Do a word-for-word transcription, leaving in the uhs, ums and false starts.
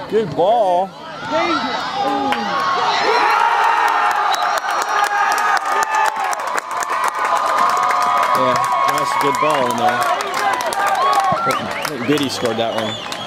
Good ball. Yeah, that's a good ball in there. I think Biddy scored that one.